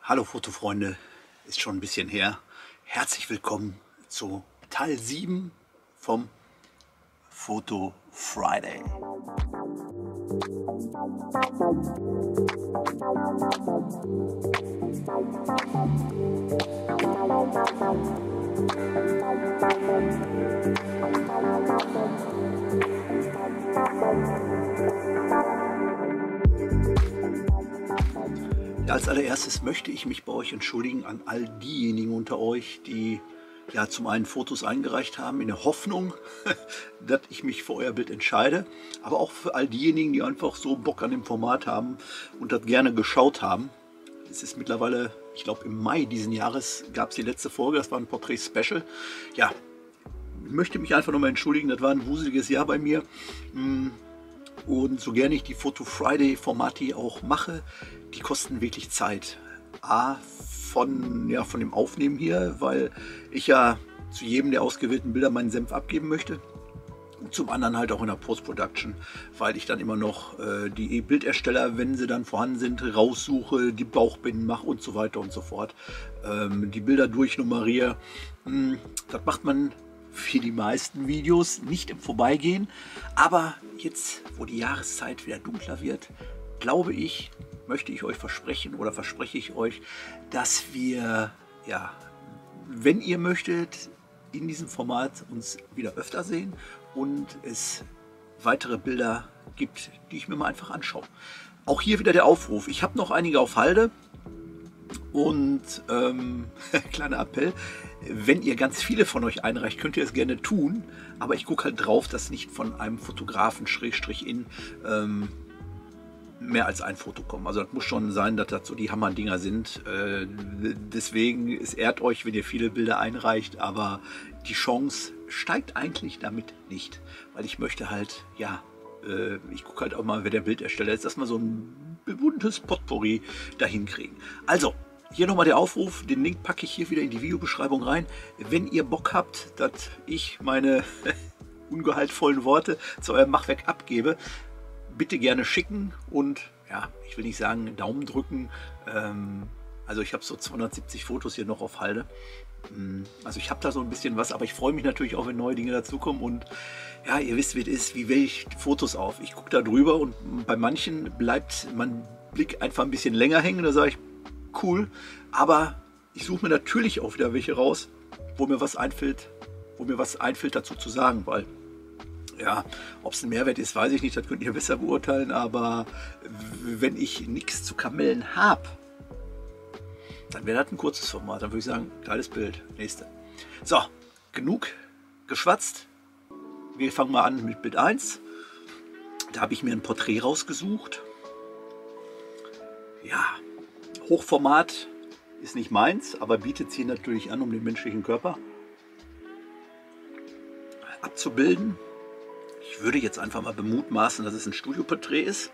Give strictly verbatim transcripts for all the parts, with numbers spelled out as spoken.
Hallo Fotofreunde, ist schon ein bisschen her. Herzlich willkommen zu Teil sieben vom Photo Friday. Ja, als allererstes möchte ich mich bei euch entschuldigen an all diejenigen unter euch, die ja zum einen Fotos eingereicht haben, in der Hoffnung, dass ich mich für euer Bild entscheide, aber auch für all diejenigen, die einfach so Bock an dem Format haben und das gerne geschaut haben. Es ist mittlerweile, ich glaube im Mai diesen Jahres gab es die letzte Folge, das war ein Porträt-Special. Ja, ich möchte mich einfach nochmal entschuldigen, das war ein wuseliges Jahr bei mir. Und so gerne ich die Photo Friday Formate auch mache, die kosten wirklich Zeit. A, von, ja, von dem Aufnehmen hier, weil ich ja zu jedem der ausgewählten Bilder meinen Senf abgeben möchte. Und zum anderen halt auch in der Post-Production, weil ich dann immer noch äh, die Bildersteller, wenn sie dann vorhanden sind, raussuche, die Bauchbinden mache und so weiter und so fort. Ähm, die Bilder durchnummeriere. Hm, das macht man für die meisten Videos nicht im Vorbeigehen. Aber jetzt, wo die Jahreszeit wieder dunkler wird, glaube ich, möchte ich euch versprechen oder verspreche ich euch, dass wir, ja, wenn ihr möchtet, in diesem Format uns wieder öfter sehen und es weitere Bilder gibt, die ich mir mal einfach anschaue. Auch hier wieder der Aufruf. Ich habe noch einige auf Halde und ähm, kleiner Appell, wenn ihr ganz viele von euch einreicht, könnt ihr es gerne tun, aber ich gucke halt drauf, dass nicht von einem Fotografen Schrägstrich in ähm, mehr als ein Foto kommen. Also das muss schon sein, dass das so die Hammerdinger sind. Äh, deswegen, es ehrt euch, wenn ihr viele Bilder einreicht, aber die Chance steigt eigentlich damit nicht. Weil ich möchte halt, ja, äh, ich gucke halt auch mal, wer der Bildersteller ist, dass wir so ein buntes Potpourri dahin kriegen. Also, hier nochmal der Aufruf, den Link packe ich hier wieder in die Videobeschreibung rein. Wenn ihr Bock habt, dass ich meine ungehaltvollen Worte zu eurem Machwerk abgebe, bitte gerne schicken und ja, ich will nicht sagen Daumen drücken. Ähm, also ich habe so zweihundertsiebzig Fotos hier noch auf Halde. Also ich habe da so ein bisschen was, aber ich freue mich natürlich auch, wenn neue Dinge dazukommen. Und ja, ihr wisst, wie es ist, wie wähle ich Fotos auf. Ich gucke da drüber und bei manchen bleibt mein Blick einfach ein bisschen länger hängen. Da sage ich, cool, aber ich suche mir natürlich auch wieder welche raus, wo mir was einfällt, wo mir was einfällt dazu zu sagen, weil ja, ob es ein Mehrwert ist, weiß ich nicht, das könnt ihr besser beurteilen, aber wenn ich nichts zu Kamellen habe, dann wäre das ein kurzes Format, dann würde ich sagen, geiles Bild, nächste. So, genug geschwatzt, wir fangen mal an mit Bild eins, da habe ich mir ein Porträt rausgesucht, ja, Hochformat ist nicht meins, aber bietet sich natürlich an, um den menschlichen Körper abzubilden. Ich würde jetzt einfach mal bemutmaßen, dass es ein Studioporträt ist.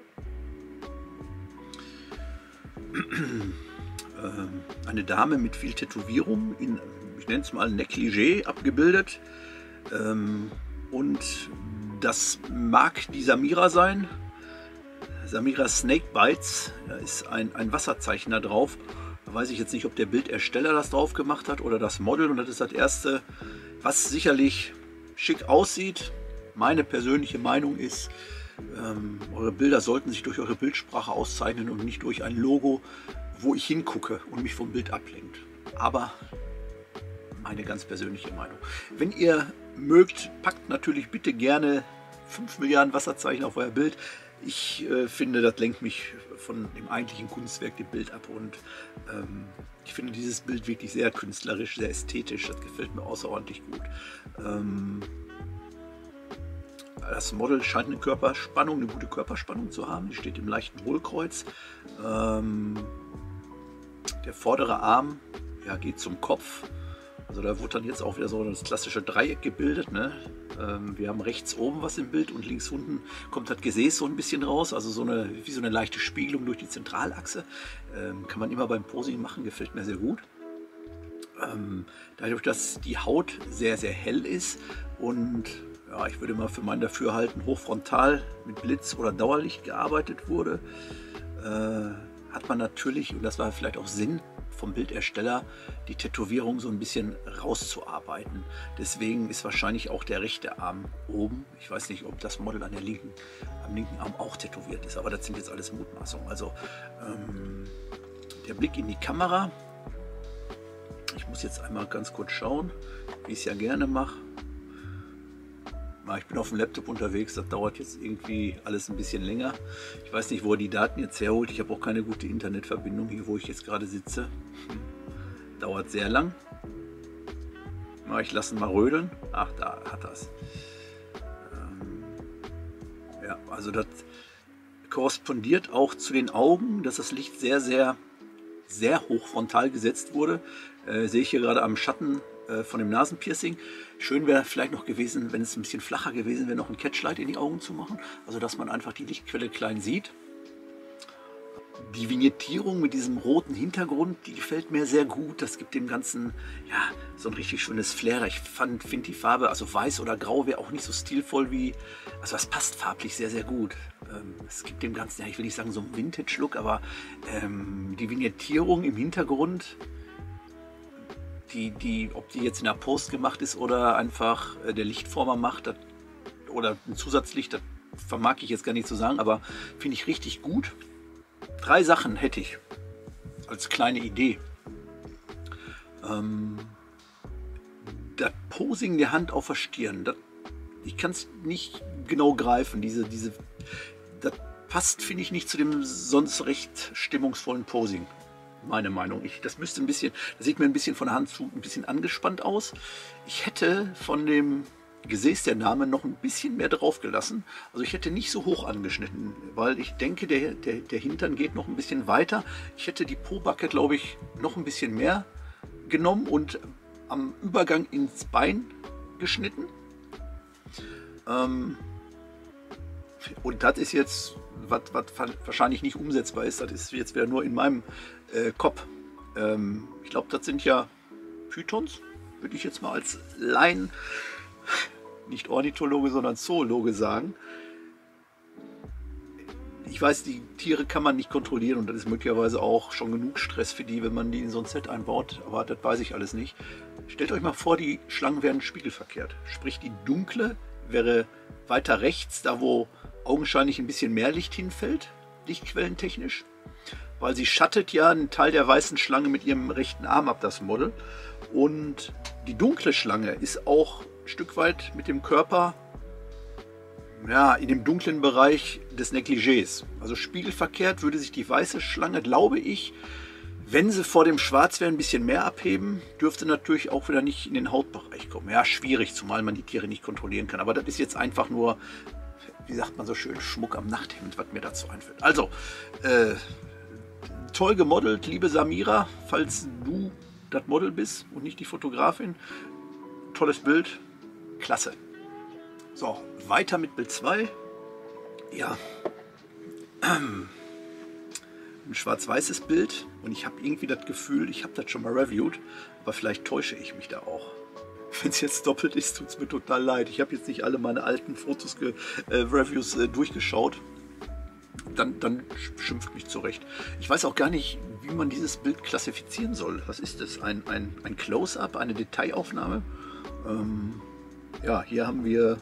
Eine Dame mit viel Tätowierung, in, ich nenne es mal Negligé, abgebildet. Und das mag die Samira sein. Samira Snakebites, da ist ein, ein Wasserzeichen da drauf. Da weiß ich jetzt nicht, ob der Bildersteller das drauf gemacht hat oder das Model. Und das ist das erste, was sicherlich schick aussieht. Meine persönliche Meinung ist, ähm, eure Bilder sollten sich durch eure Bildsprache auszeichnen und nicht durch ein Logo, wo ich hingucke und mich vom Bild ablenkt. Aber meine ganz persönliche Meinung. Wenn ihr mögt, packt natürlich bitte gerne fünf Milliarden Wasserzeichen auf euer Bild. Ich äh, finde, das lenkt mich von dem eigentlichen Kunstwerk, dem Bild ab. Und ähm, ich finde dieses Bild wirklich sehr künstlerisch, sehr ästhetisch. Das gefällt mir außerordentlich gut. Ähm, Das Model scheint eine Körperspannung, eine gute Körperspannung zu haben. Die steht im leichten Hohlkreuz. Ähm, der vordere Arm, ja, geht zum Kopf. Also da wurde dann jetzt auch wieder so das klassische Dreieck gebildet. Ne? Ähm, wir haben rechts oben was im Bild und links unten kommt das Gesäß so ein bisschen raus. Also so eine, wie so eine leichte Spiegelung durch die Zentralachse. Ähm, kann man immer beim Posing machen, gefällt mir sehr gut. Ähm, dadurch, dass die Haut sehr, sehr hell ist und ja, ich würde mal für mein Dafürhalten hochfrontal mit Blitz oder Dauerlicht gearbeitet wurde, äh, hat man natürlich, und das war vielleicht auch Sinn vom Bildersteller, die Tätowierung so ein bisschen rauszuarbeiten. Deswegen ist wahrscheinlich auch der rechte Arm oben. Ich weiß nicht, ob das Model an der linken, am linken Arm auch tätowiert ist, aber das sind jetzt alles Mutmaßungen. Also ähm, der Blick in die Kamera. Ich muss jetzt einmal ganz kurz schauen, wie ich es ja gerne mache. Ich bin auf dem Laptop unterwegs, das dauert jetzt irgendwie alles ein bisschen länger. Ich weiß nicht, wo er die Daten jetzt herholt. Ich habe auch keine gute Internetverbindung hier, wo ich jetzt gerade sitze. Dauert sehr lang. Ich lasse ihn mal rödeln. Ach, da hat er es. Ähm, ja, also das korrespondiert auch zu den Augen, dass das Licht sehr, sehr, sehr hoch frontal gesetzt wurde. Äh, sehe ich hier gerade am Schatten von dem Nasenpiercing. Schön wäre vielleicht noch gewesen, wenn es ein bisschen flacher gewesen wäre, noch ein Catchlight in die Augen zu machen, also dass man einfach die Lichtquelle klein sieht. Die Vignettierung mit diesem roten Hintergrund, die gefällt mir sehr gut. Das gibt dem Ganzen ja so ein richtig schönes Flair. Ich finde die Farbe, also weiß oder grau, wäre auch nicht so stilvoll wie, also das passt farblich sehr, sehr gut. Ähm, es gibt dem Ganzen, ja, ich will nicht sagen so einen Vintage-Look, aber ähm, die Vignettierung im Hintergrund, Die, die, ob die jetzt in der Post gemacht ist oder einfach äh, der Lichtformer macht das, oder ein Zusatzlicht, das vermag ich jetzt gar nicht zu sagen, aber finde ich richtig gut. Drei Sachen hätte ich als kleine Idee. Ähm, das Posing der Hand auf der Stirn, das, ich kann es nicht genau greifen. Diese, diese, das passt, finde ich, nicht zu dem sonst recht stimmungsvollen Posing. Meine Meinung. Ich, das müsste ein bisschen, das sieht mir ein bisschen von der Hand zu ein bisschen angespannt aus. Ich hätte von dem Gesäß der Dame noch ein bisschen mehr drauf gelassen. Also ich hätte nicht so hoch angeschnitten, weil ich denke, der, der, der Hintern geht noch ein bisschen weiter. Ich hätte die Pobacke, glaube ich, noch ein bisschen mehr genommen und am Übergang ins Bein geschnitten. Ähm, und das ist jetzt, was, was wahrscheinlich nicht umsetzbar ist. Das ist jetzt wieder nur in meinem äh, Kopf. Ähm, ich glaube, das sind ja Pythons, würde ich jetzt mal als Laien, nicht Ornithologe, sondern Zoologe sagen. Ich weiß, die Tiere kann man nicht kontrollieren und das ist möglicherweise auch schon genug Stress für die, wenn man die in so ein Set einbaut, aber das weiß ich alles nicht. Stellt euch mal vor, die Schlangen wären spiegelverkehrt. Sprich, die dunkle wäre weiter rechts, da wo augenscheinlich ein bisschen mehr Licht hinfällt, lichtquellentechnisch, weil sie schattet ja einen Teil der weißen Schlange mit ihrem rechten Arm ab, das Model. Und die dunkle Schlange ist auch ein Stück weit mit dem Körper ja, in dem dunklen Bereich des Negligés. Also spiegelverkehrt würde sich die weiße Schlange, glaube ich, wenn sie vor dem Schwarz wäre, ein bisschen mehr abheben, dürfte natürlich auch wieder nicht in den Hautbereich kommen. Ja, schwierig, zumal man die Tiere nicht kontrollieren kann. Aber das ist jetzt einfach nur, wie sagt man so schön, Schmuck am Nachthemd, was mir dazu einfällt. Also, äh, toll gemodelt, liebe Samira, falls du das Model bist und nicht die Fotografin. Tolles Bild, klasse. So, weiter mit Bild zwei. Ja, ein schwarz-weißes Bild und ich habe irgendwie das Gefühl, ich habe das schon mal reviewed, aber vielleicht täusche ich mich da auch. Wenn es jetzt doppelt ist, tut es mir total leid. Ich habe jetzt nicht alle meine alten Fotos, äh, Reviews äh, durchgeschaut. Dann, dann schimpft mich zurecht. Ich weiß auch gar nicht, wie man dieses Bild klassifizieren soll. Was ist das? Ein, ein, ein Close-up, eine Detailaufnahme? Ähm, ja, hier haben wir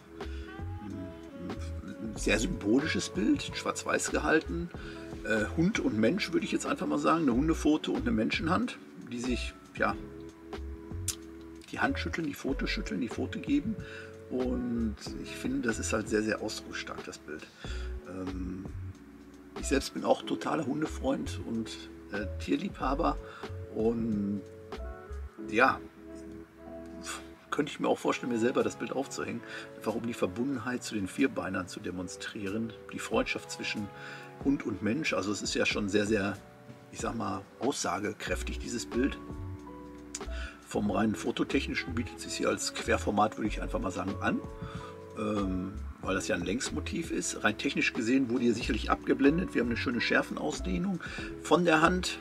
ein sehr symbolisches Bild, schwarz-weiß gehalten. Äh, Hund und Mensch, würde ich jetzt einfach mal sagen. Eine Hundefoto und eine Menschenhand, die sich, ja, die Hand schütteln, die Foto schütteln, die Foto geben. Und ich finde, das ist halt sehr, sehr ausdrucksstark, das Bild. Ähm, ich selbst bin auch totaler Hundefreund und äh, Tierliebhaber. Und ja, könnte ich mir auch vorstellen, mir selber das Bild aufzuhängen. Einfach um die Verbundenheit zu den Vierbeinern zu demonstrieren. Die Freundschaft zwischen Hund und Mensch. Also es ist ja schon sehr, sehr, ich sag mal, aussagekräftig, dieses Bild. Vom reinen fototechnischen bietet es sich hier als Querformat, würde ich einfach mal sagen, an. Ähm, weil das ja ein Längsmotiv ist. Rein technisch gesehen wurde hier sicherlich abgeblendet. Wir haben eine schöne Schärfenausdehnung von der Hand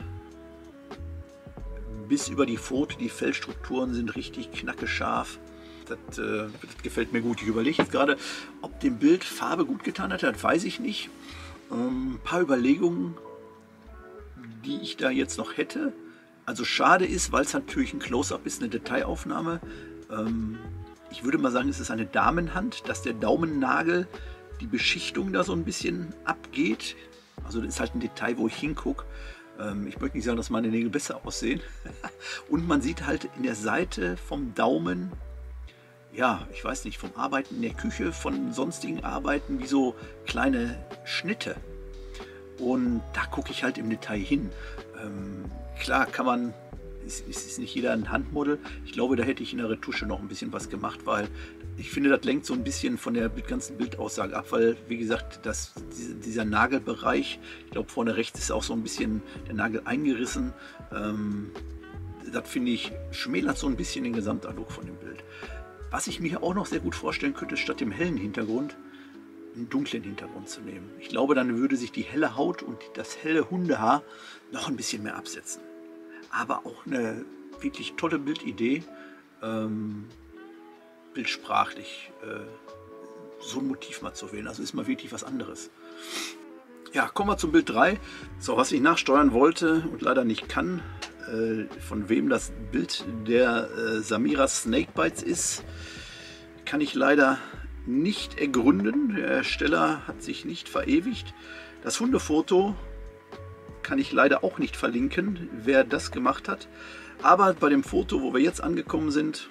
bis über die Pfote. Die Fellstrukturen sind richtig knackescharf. Das, äh, das gefällt mir gut. Ich überlege jetzt gerade, ob dem Bild Farbe gut getan hat. Das weiß ich nicht. Ähm, ein paar Überlegungen, die ich da jetzt noch hätte. Also schade ist, weil es natürlich ein Close-Up ist, eine Detailaufnahme. Ähm, ich würde mal sagen, es ist eine Damenhand, dass der Daumennagel, die Beschichtung da so ein bisschen abgeht. Also das ist halt ein Detail, wo ich hingucke. Ähm, ich möchte nicht sagen, dass meine Nägel besser aussehen. Und man sieht halt in der Seite vom Daumen, ja, ich weiß nicht, vom Arbeiten in der Küche, von sonstigen Arbeiten, wie so kleine Schnitte. Und da gucke ich halt im Detail hin. Ähm, klar kann man, es ist, ist nicht jeder ein Handmodel. Ich glaube, da hätte ich in der Retusche noch ein bisschen was gemacht, weil ich finde, das lenkt so ein bisschen von der ganzen Bildaussage ab, weil, wie gesagt, das, dieser Nagelbereich, ich glaube, vorne rechts ist auch so ein bisschen der Nagel eingerissen. Ähm, das finde ich, schmälert so ein bisschen den Gesamteindruck von dem Bild. Was ich mir auch noch sehr gut vorstellen könnte, statt dem hellen Hintergrund, einen dunklen Hintergrund zu nehmen. Ich glaube, dann würde sich die helle Haut und das helle Hundehaar noch ein bisschen mehr absetzen. Aber auch eine wirklich tolle Bildidee, ähm, bildsprachlich äh, so ein Motiv mal zu wählen. Also ist mal wirklich was anderes. Ja, kommen wir zum Bild drei. So, was ich nachsteuern wollte und leider nicht kann, äh, von wem das Bild der äh, Samira Snakebites ist, kann ich leider nicht ergründen. Der Ersteller hat sich nicht verewigt. Das Hundefoto kann ich leider auch nicht verlinken, wer das gemacht hat. Aber bei dem Foto, wo wir jetzt angekommen sind,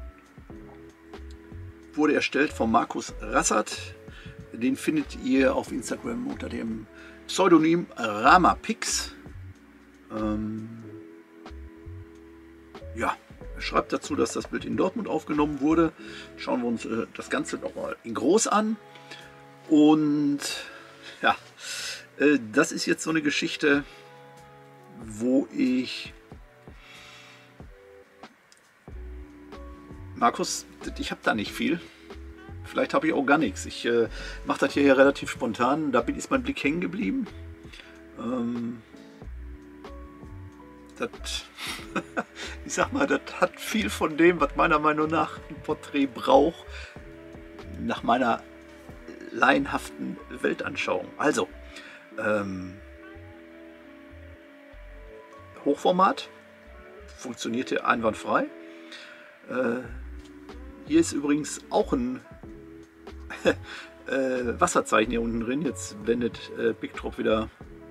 wurde erstellt von Markus Rassert. Den findet ihr auf Instagram unter dem Pseudonym Ramapix. Ähm, ja, er schreibt dazu, dass das Bild in Dortmund aufgenommen wurde. Schauen wir uns äh, das Ganze nochmal in groß an. Und ja, äh, das ist jetzt so eine Geschichte, wo ich... Markus, ich habe da nicht viel. Vielleicht habe ich auch gar nichts. Ich äh, mache das hier ja relativ spontan. Da ist mein Blick hängen geblieben. Ähm, das, ich sag mal, das hat viel von dem, was meiner Meinung nach ein Porträt braucht, nach meiner laienhaften Weltanschauung. Also, ähm, Hochformat, funktionierte einwandfrei. Äh, hier ist übrigens auch ein äh, Wasserzeichen hier unten drin. Jetzt blendet äh, Bigtrop wieder.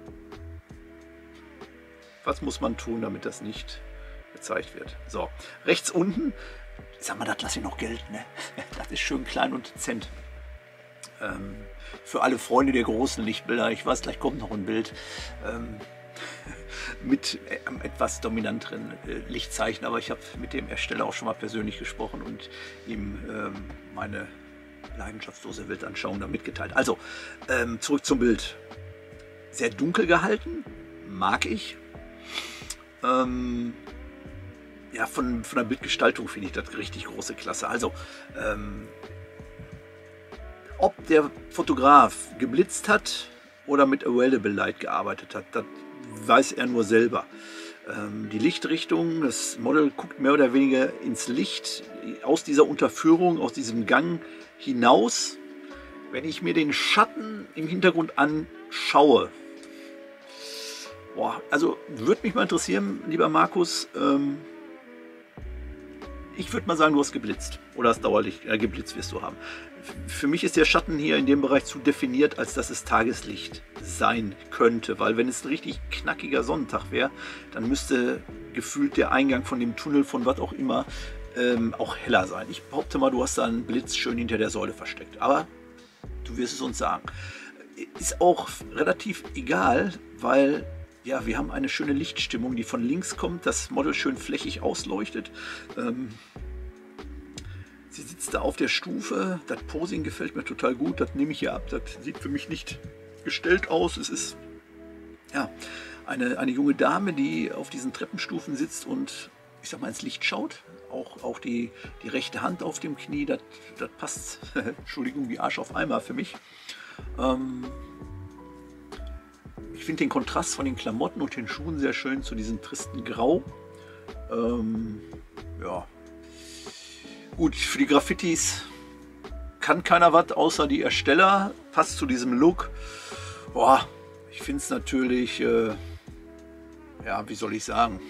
Was muss man tun, damit das nicht gezeigt wird? So, rechts unten, ich sag mal, das lasse ich noch gelten. Ne? Das ist schön klein und dezent. Ähm, für alle Freunde der großen Lichtbilder, ich weiß, gleich kommt noch ein Bild. Ähm, mit einem etwas dominanteren äh, Lichtzeichen, aber ich habe mit dem Ersteller auch schon mal persönlich gesprochen und ihm ähm, meine leidenschaftslose Weltanschauung da mitgeteilt. Also, ähm, zurück zum Bild. Sehr dunkel gehalten, mag ich. Ähm, ja, von, von der Bildgestaltung finde ich das richtig große Klasse. Also, ähm, ob der Fotograf geblitzt hat oder mit Available Light gearbeitet hat, das weiß er nur selber. Ähm, die Lichtrichtung, das Model guckt mehr oder weniger ins Licht, aus dieser Unterführung, aus diesem Gang hinaus. Wenn ich mir den Schatten im Hintergrund anschaue, boah, also würde mich mal interessieren, lieber Markus, ähm, ich würde mal sagen, du hast geblitzt. Oder das Dauerlicht, äh, geblitzt wirst du haben. Für mich ist der Schatten hier in dem Bereich zu definiert, als dass es Tageslicht sein könnte. Weil wenn es ein richtig knackiger Sonnentag wäre, dann müsste gefühlt der Eingang von dem Tunnel, von was auch immer, ähm, auch heller sein. Ich behaupte mal, du hast da einen Blitz schön hinter der Säule versteckt. Aber du wirst es uns sagen. Ist auch relativ egal, weil... ja, wir haben eine schöne Lichtstimmung, die von links kommt, das Model schön flächig ausleuchtet. Ähm, sie sitzt da auf der Stufe, das Posing gefällt mir total gut, das nehme ich hier ab, das sieht für mich nicht gestellt aus. Es ist ja, eine, eine junge Dame, die auf diesen Treppenstufen sitzt und ich sag mal ins Licht schaut. Auch, auch die, die rechte Hand auf dem Knie, das, das passt, Entschuldigung, wie Arsch auf Eimer für mich. Ähm, Ich finde den Kontrast von den Klamotten und den Schuhen sehr schön zu diesem tristen Grau. Ähm, ja. Gut, für die Graffitis kann keiner was, außer die Ersteller. Passt zu diesem Look. Boah, ich finde es natürlich äh, ja, wie soll ich sagen,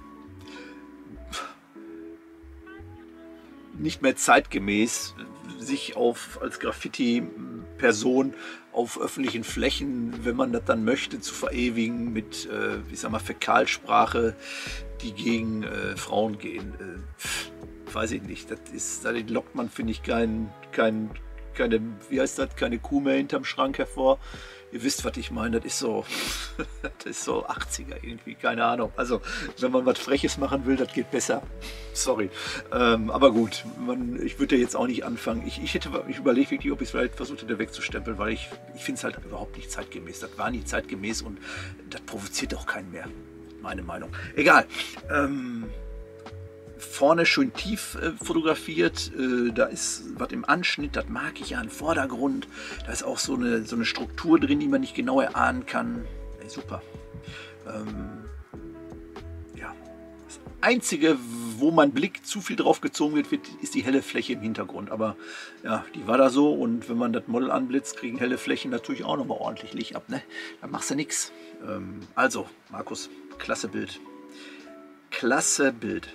nicht mehr zeitgemäß, sich auf als Graffiti-Person auf öffentlichen Flächen, wenn man das dann möchte, zu verewigen mit, äh, ich sag mal, Fäkalsprache, die gegen äh, Frauen gehen. Äh, weiß ich nicht. Das ist, da lockt man, finde ich, kein, kein, keine, wie heißt das, keine Kuh mehr hinterm Schrank hervor. Ihr wisst, was ich meine, das ist so, das ist so achtziger irgendwie, keine Ahnung. Also, wenn man was Freches machen will, das geht besser. Sorry. Ähm, aber gut, man, ich würde ja jetzt auch nicht anfangen. Ich, ich hätte mich überlegt, wirklich, ob ich es vielleicht versucht hätte wegzustempeln, weil ich, ich finde es halt überhaupt nicht zeitgemäß. Das war nie zeitgemäß und das provoziert auch keinen mehr. Meine Meinung. Egal. Ähm, vorne schön tief äh, fotografiert, äh, da ist was im Anschnitt, das mag ich ja, im Vordergrund, da ist auch so eine, so eine Struktur drin, die man nicht genau erahnen kann. Ey, super. Ähm, ja. Das Einzige, wo mein Blick zu viel drauf gezogen wird, wird, ist die helle Fläche im Hintergrund, aber ja, die war da so und wenn man das Model anblitzt, kriegen helle Flächen natürlich auch nochmal ordentlich Licht ab, ne? Da machst du nichts. Ähm, also, Markus, klasse Bild. Klasse Bild.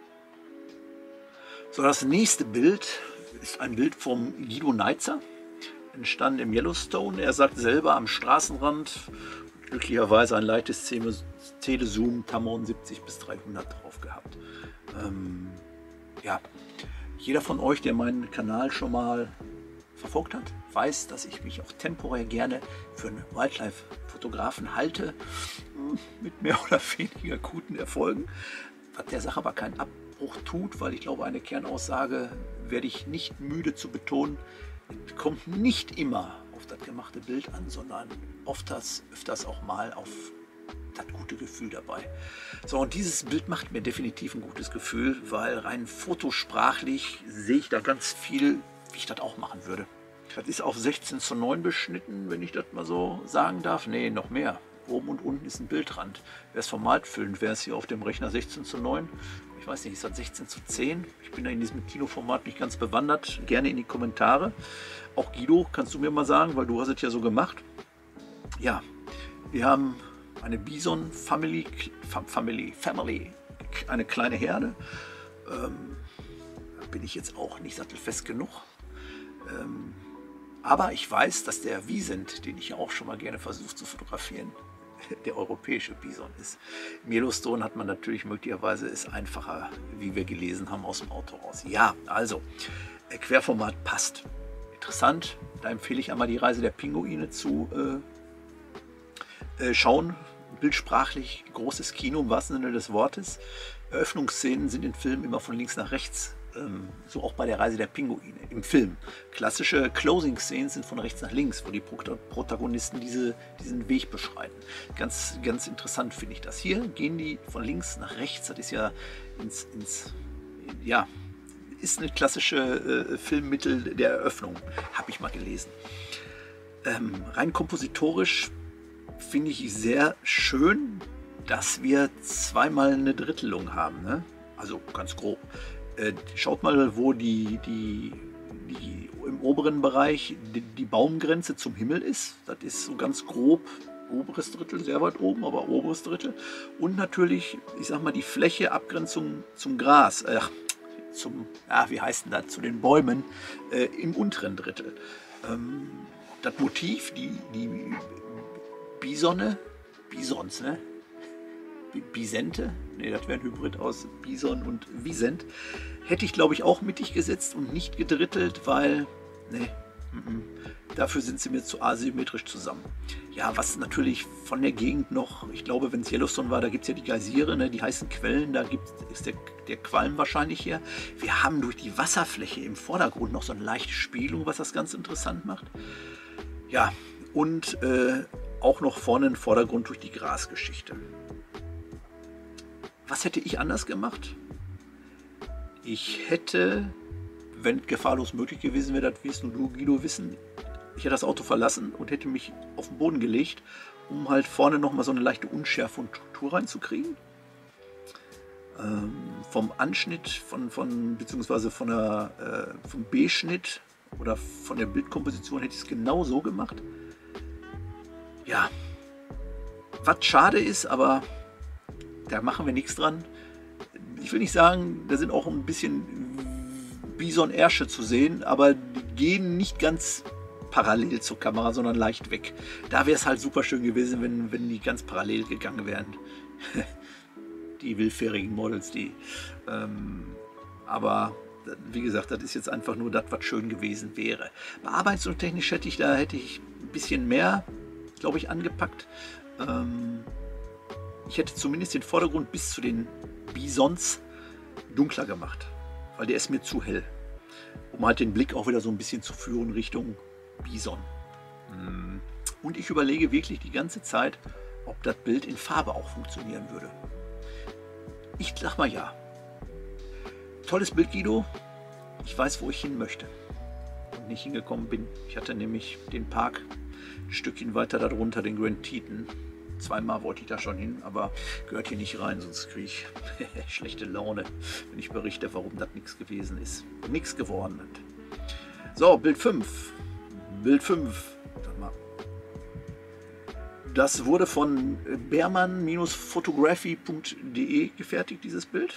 So, das nächste Bild ist ein Bild vom Guido Neitzer, entstanden im Yellowstone. Er sagt selber am Straßenrand, glücklicherweise ein leichtes Telezoom Tamron siebzig bis dreihundert drauf gehabt. Ähm, ja, jeder von euch, der meinen Kanal schon mal verfolgt hat, weiß, dass ich mich auch temporär gerne für einen Wildlife-Fotografen halte, mit mehr oder weniger guten Erfolgen. Hat der Sache aber keinen Abbruch tut, weil ich glaube, eine Kernaussage werde ich nicht müde zu betonen, es kommt nicht immer auf das gemachte Bild an, sondern oft das, öfters auch mal auf das gute Gefühl dabei. So, und dieses Bild macht mir definitiv ein gutes Gefühl, weil rein fotosprachlich sehe ich da ganz viel, wie ich das auch machen würde. Das ist auf sechzehn zu neun beschnitten, wenn ich das mal so sagen darf. Nee, noch mehr. Oben und unten ist ein Bildrand. Wäre es formatfüllend, wäre es hier auf dem Rechner sechzehn zu neun. Ich weiß nicht, ist das sechzehn zu zehn? Ich bin da in diesem Kinoformat nicht ganz bewandert. Gerne in die Kommentare. Auch Guido, kannst du mir mal sagen, weil du hast es ja so gemacht. Ja, wir haben eine Bison Family, Family, Family, eine kleine Herde. Ähm, da bin ich jetzt auch nicht sattelfest genug. Ähm, aber ich weiß, dass der Wiesent, den ich ja auch schon mal gerne versucht zu fotografieren, der europäische Bison ist. Im Yellowstone hat man natürlich möglicherweise es einfacher, wie wir gelesen haben, aus dem Auto raus. Ja, also, Querformat passt. Interessant, da empfehle ich einmal die Reise der Pinguine zu äh, äh, schauen. Bildsprachlich großes Kino im wahrsten Sinne des Wortes. Eröffnungsszenen sind in Filmen immer von links nach rechts. Ähm, so auch bei der Reise der Pinguine im Film. Klassische Closing-Szenen sind von rechts nach links, wo die Protagonisten diese, diesen Weg beschreiten. Ganz, ganz interessant finde ich das. Hier gehen die von links nach rechts. Das ist ja ins, ins ja, ist eine klassische äh, Filmmittel der Eröffnung, habe ich mal gelesen. Ähm, rein kompositorisch finde ich sehr schön, dass wir zweimal eine Drittelung haben. Ne? Also ganz grob. Äh, schaut mal, wo die, die, die im oberen Bereich die, die Baumgrenze zum Himmel ist. Das ist so ganz grob oberes Drittel, sehr weit oben, aber oberes Drittel. Und natürlich, ich sag mal, die Fläche, Abgrenzung zum Gras, äh, zum, ja, wie heißt denn das, zu den Bäumen äh, im unteren Drittel. Ähm, das Motiv, die, die Bisone, Bisons, ne? Bisente, ne, das wäre ein Hybrid aus Bison und Wiesent, hätte ich glaube ich auch mittig gesetzt und nicht gedrittelt, weil, ne, dafür sind sie mir zu asymmetrisch zusammen. Ja, was natürlich von der Gegend noch, ich glaube, wenn es Yellowstone war, da gibt es ja die Geysire, ne, die heißen Quellen, da gibt, ist der, der Qualm wahrscheinlich hier. Wir haben durch die Wasserfläche im Vordergrund noch so eine leichte Spiegelung, was das ganz interessant macht. Ja, und äh, auch noch vorne im Vordergrund durch die Grasgeschichte. Was hätte ich anders gemacht? Ich hätte, wenn gefahrlos möglich gewesen wäre, das wirst nur du, Guido, wissen, ich hätte das Auto verlassen und hätte mich auf den Boden gelegt, um halt vorne nochmal so eine leichte Unschärfe und Struktur reinzukriegen. Ähm, vom Anschnitt, von, von, beziehungsweise von der, äh, vom B-Schnitt oder von der Bildkomposition hätte ich es genau so gemacht. Ja, was schade ist, aber da machen wir nichts dran. Ich will nicht sagen, da sind auch ein bisschen Bison-Ärsche zu sehen, aber die gehen nicht ganz parallel zur Kamera, sondern leicht weg. Da wäre es halt super schön gewesen, wenn, wenn die ganz parallel gegangen wären. Die willfährigen Models, die. Ähm, aber wie gesagt, das ist jetzt einfach nur das, was schön gewesen wäre. Bearbeitungstechnisch hätte ich da hätte ich ein bisschen mehr, glaube ich, angepackt. Ähm, ich hätte zumindest den Vordergrund bis zu den Bisons dunkler gemacht, weil der ist mir zu hell, um halt den Blick auch wieder so ein bisschen zu führen Richtung Bison. Und ich überlege wirklich die ganze Zeit, ob das Bild in Farbe auch funktionieren würde. Ich sag mal ja. Tolles Bild, Guido. Ich weiß, wo ich hin möchte und nicht hingekommen bin. Ich hatte nämlich den Park ein Stückchen weiter darunter, den Grand Teton. Zweimal wollte ich da schon hin, aber gehört hier nicht rein, sonst kriege ich schlechte Laune, wenn ich berichte, warum das nichts gewesen ist. Nichts geworden ist. So, Bild fünf. Bild fünf. Das wurde von beermann Photography punkt de gefertigt, dieses Bild.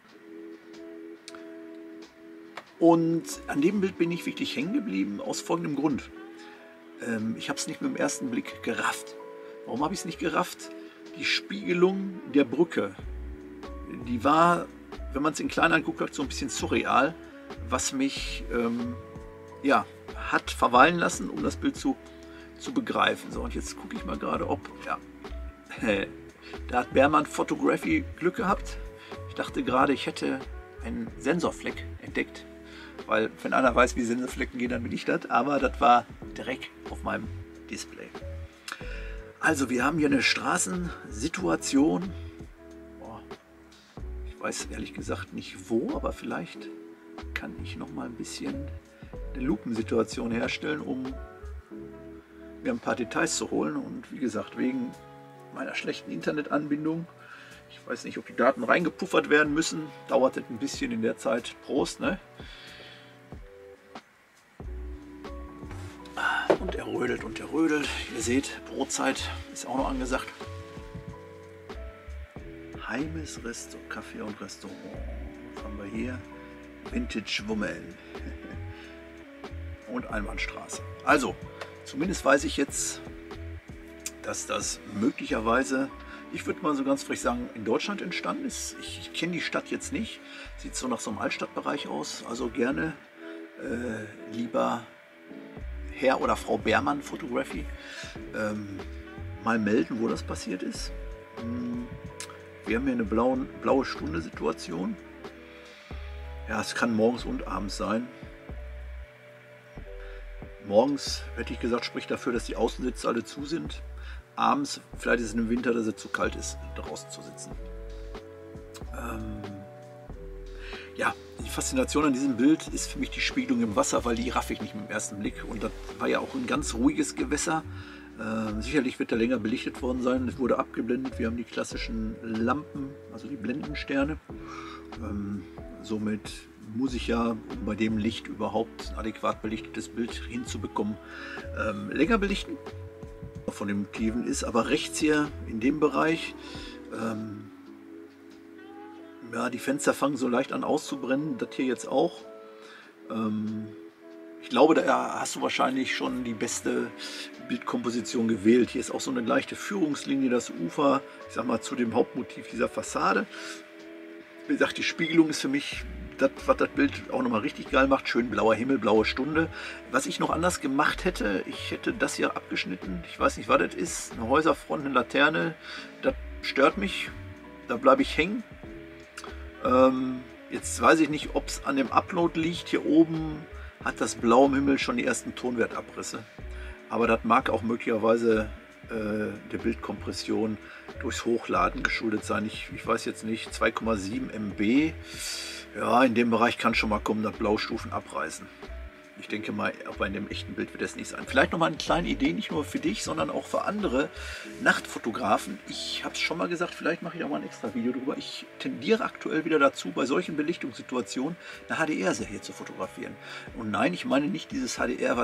Und an dem Bild bin ich wirklich hängen geblieben, aus folgendem Grund. Ähm, ich habe es nicht mit dem ersten Blick gerafft. Warum habe ich es nicht gerafft? Die Spiegelung der Brücke, die war, wenn man es in klein anguckt, so ein bisschen surreal, was mich ähm, ja, hat verweilen lassen, um das Bild zu, zu begreifen. So, und jetzt gucke ich mal gerade, ob, ja, da hat Beermann Photography Glück gehabt. Ich dachte gerade, ich hätte einen Sensorfleck entdeckt, weil wenn einer weiß, wie Sensorflecken gehen, dann bin ich das, aber das war Dreck auf meinem Display. Also wir haben hier eine Straßensituation. Boah, ich weiß ehrlich gesagt nicht wo, aber vielleicht kann ich noch mal ein bisschen eine Lupensituation herstellen, um mir ein paar Details zu holen. Und wie gesagt, wegen meiner schlechten Internetanbindung, ich weiß nicht, ob die Daten reingepuffert werden müssen, dauert es ein bisschen in der Zeit. Prost, ne? Und er rödelt und er rödelt. Ihr seht, Brotzeit ist auch noch angesagt. Heimes Restaurant, Kaffee und Restaurant. Was haben wir hier? Vintage Woman. Und Einbahnstraße. Also, zumindest weiß ich jetzt, dass das möglicherweise, ich würde mal so ganz frech sagen, in Deutschland entstanden ist. Ich, ich kenne die Stadt jetzt nicht. Sieht so nach so einem Altstadtbereich aus. Also gerne äh, lieber Herr oder Frau Beermann Photography ähm, mal melden, wo das passiert ist. Wir haben hier eine blaue, blaue Stunde Situation. Ja, es kann morgens und abends sein. Morgens, hätte ich gesagt, spricht dafür, dass die Außensitze alle zu sind. Abends, vielleicht ist es im Winter, dass es zu kalt ist, draußen zu sitzen. Ähm, ja, die Faszination an diesem Bild ist für mich die Spiegelung im Wasser, weil die raffe ich nicht mit dem ersten Blick. Und das war ja auch ein ganz ruhiges Gewässer. Äh, sicherlich wird er länger belichtet worden sein. Es wurde abgeblendet. Wir haben die klassischen Lampen, also die Blendensterne. Ähm, somit muss ich ja, um bei dem Licht überhaupt ein adäquat belichtetes Bild hinzubekommen, ähm, länger belichten. Von den Motiven ist aber rechts hier in dem Bereich, ähm, ja, die Fenster fangen so leicht an auszubrennen, das hier jetzt auch. Ähm, ich glaube, da hast du wahrscheinlich schon die beste Bildkomposition gewählt. Hier ist auch so eine leichte Führungslinie, das Ufer, ich sag mal, zu dem Hauptmotiv dieser Fassade. Wie gesagt, die Spiegelung ist für mich das, was das Bild auch nochmal richtig geil macht. Schön blauer Himmel, blaue Stunde. Was ich noch anders gemacht hätte, ich hätte das hier abgeschnitten. Ich weiß nicht, was das ist. Eine Häuserfront, eine Laterne. Das stört mich. Da bleibe ich hängen. Ähm, jetzt weiß ich nicht, ob es an dem Upload liegt. Hier oben hat das Blau im Himmel schon die ersten Tonwertabrisse. Aber das mag auch möglicherweise äh, der Bildkompression durchs Hochladen geschuldet sein. Ich, ich weiß jetzt nicht, zwei Komma sieben Megabyte. Ja, in dem Bereich kann schon mal kommen, dass Blaustufen abreißen. Ich denke mal, aber in dem echten Bild wird es nicht sein. Vielleicht noch mal eine kleine Idee, nicht nur für dich, sondern auch für andere Nachtfotografen. Ich habe es schon mal gesagt, vielleicht mache ich auch mal ein extra Video drüber. Ich tendiere aktuell wieder dazu, bei solchen Belichtungssituationen eine H D R-Serie zu fotografieren. Und nein, ich meine nicht dieses H D R, was